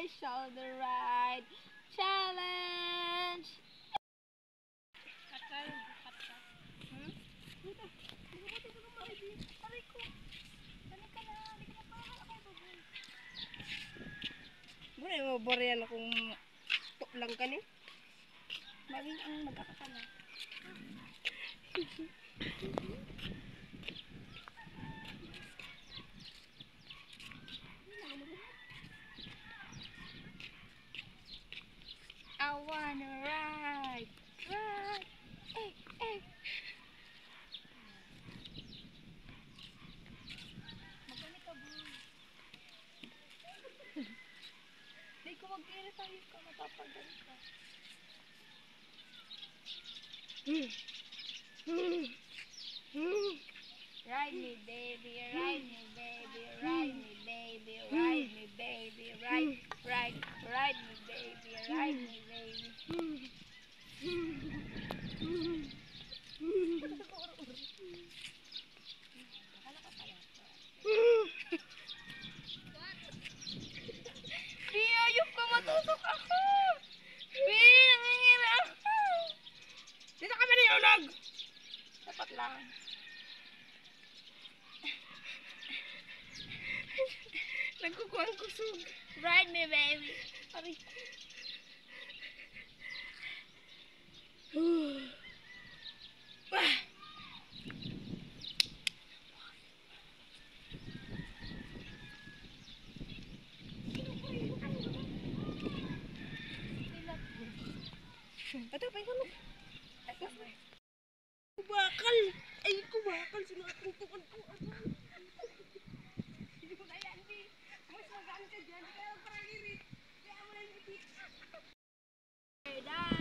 shoulder ride challenge. Muna yung mabariyan akong tuklang ka ni. Maging ang magkakakana. I wanna ride. Hey, hey. Magkano ka, boy? Hindi ko mag-kira tayo ka, matapagal ka. Ride me, baby, ride me, baby, ride me, baby, ride me, baby, ride me, baby, ride me, baby. Ayok ka, matutok ako. Nangingira ako. Dito kami na yunag. Dapat lang. Nagkukuhan kusog. Ride me, baby. Aray. Ito, pahinga mo. Kubakal. Ay, kubakal. Sinuatutukan ko. Hindi ko na yan, di. Mas magaan ka dyan. Kaya parang irit. Kaya mo na yung irit.